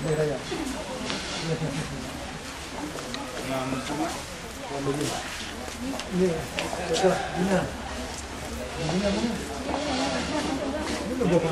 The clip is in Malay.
Ni saya. Ni, betul. Bina. Bina mana? Bina berapa?